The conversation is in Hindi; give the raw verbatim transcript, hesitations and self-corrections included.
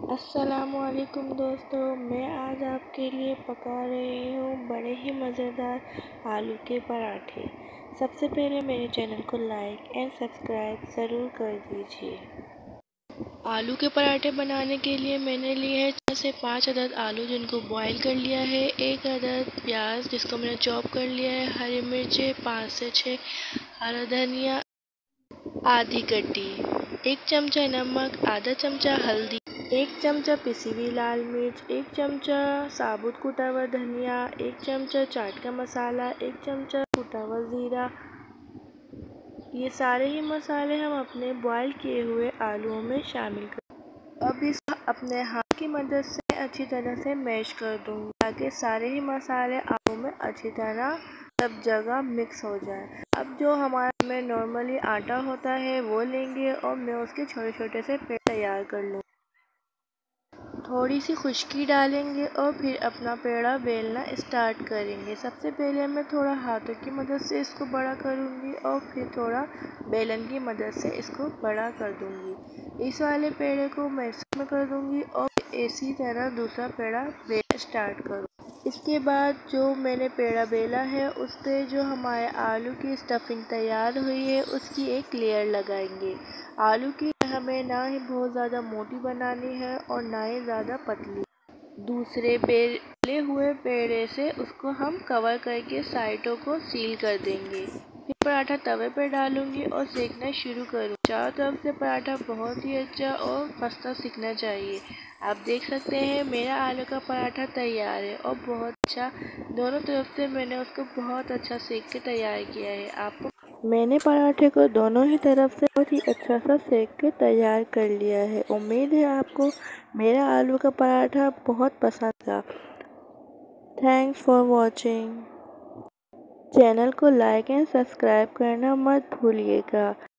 अस्सलामुअलैकुम दोस्तों, मैं आज आपके लिए पका रही हूँ बड़े ही मज़ेदार आलू के पराठे। सबसे पहले मेरे चैनल को लाइक एंड सब्सक्राइब ज़रूर कर दीजिए। आलू के पराठे बनाने के लिए मैंने लिए हैं चार से पाँच अदद आलू जिनको बॉईल कर लिया है, एक अदद प्याज जिसको मैंने चॉप कर लिया है, हरी मिर्चें पाँच से छः, हरा धनिया आधी कटी, एक चमचा नमक, आधा चमचा हल्दी, एक चमचा पिसी हुई लाल मिर्च, एक चमचा साबुत कुटा हुआ धनिया, एक चमचा चाट का मसाला, एक चमचा कुटा हुआ ज़ीरा। ये सारे ही मसाले हम अपने बॉईल किए हुए आलूओं में शामिल कर अब इसको अपने हाथ की मदद से अच्छी तरह से मैश कर दूंगी ताकि सारे ही मसाले आलू में अच्छी तरह सब जगह मिक्स हो जाए। अब जो हमारा में नॉर्मली आटा होता है वो लेंगे और मैं उसके छोटे छोटे से पेड़ तैयार कर लूँगी। थोड़ी सी खुश्की डालेंगे और फिर अपना पेड़ा बेलना स्टार्ट करेंगे। सबसे पहले मैं थोड़ा हाथों की मदद से इसको बड़ा करूँगी और फिर थोड़ा बेलन की मदद से इसको बड़ा कर दूँगी। इस वाले पेड़े को मैं इसमें कर दूँगी और इसी तरह दूसरा पेड़ा बेलना स्टार्ट करूँ। इसके बाद जो मैंने पेड़ा बेला है उस पर जो हमारे आलू की स्टफिंग तैयार हुई है उसकी एक लेयर लगाएंगे। आलू की हमें ना ही बहुत ज़्यादा मोटी बनानी है और ना ही ज़्यादा पतली। दूसरे बेले हुए पेड़े से उसको हम कवर करके साइडों को सील कर देंगे। फिर पराठा तवे पर डालूंगी और सेकना शुरू करूँ। चारों तरफ से पराठा बहुत ही अच्छा और खस्ता सीखना चाहिए। आप देख सकते हैं मेरा आलू का पराठा तैयार है और बहुत अच्छा दोनों तरफ से मैंने उसको बहुत अच्छा सेक के तैयार किया है। आपको मैंने पराठे को दोनों ही तरफ से बहुत ही अच्छा सा सेक के तैयार कर लिया है। उम्मीद है आपको मेरा आलू का पराठा बहुत पसंद था। Thanks for watching. चैनल को लाइक एंड सब्सक्राइब करना मत भूलिएगा।